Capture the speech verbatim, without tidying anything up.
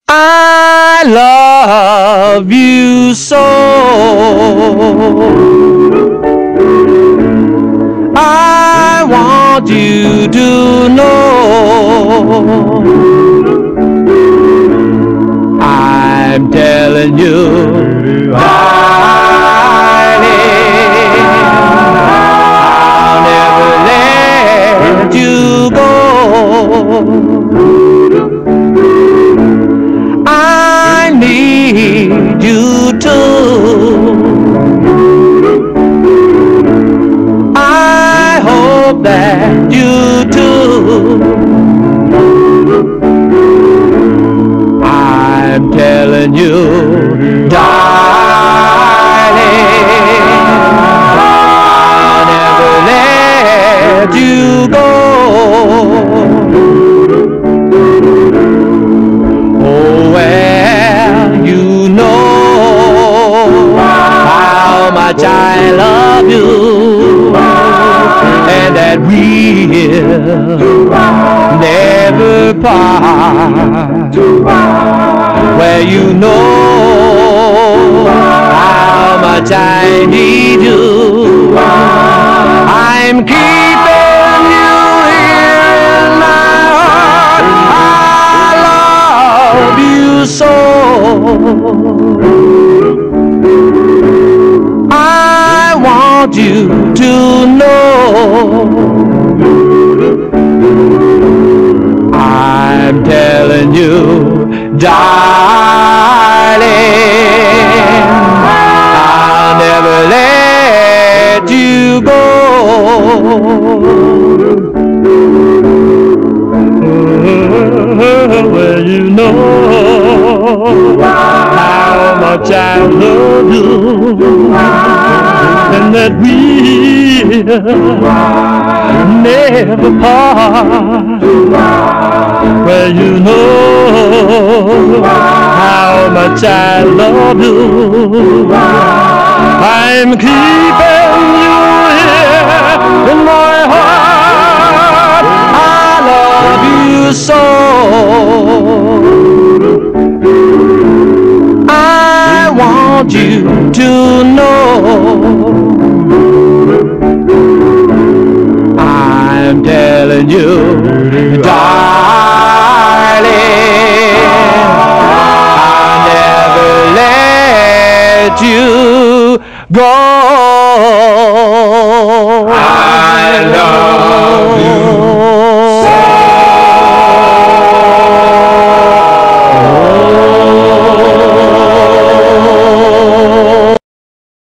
I love you so. I want you to know I'm telling you, darling, I'll never let you go. I need you to. I hope that you do. I'm telling you, darling, I'll never let you go. Oh, well, you know how much I love you, and that we'll never part. Well, you know how much I need you. I'm keeping you here in my heart. I love you so. I want you to know I'm telling you, darling, I'll never let you go. Well, you know how much I love you, and that we'll never part. Well, you know how much I love you. I'm keeping you here in my heart. I love you so. I want you to know I'm telling you, darling, I'll never let you go.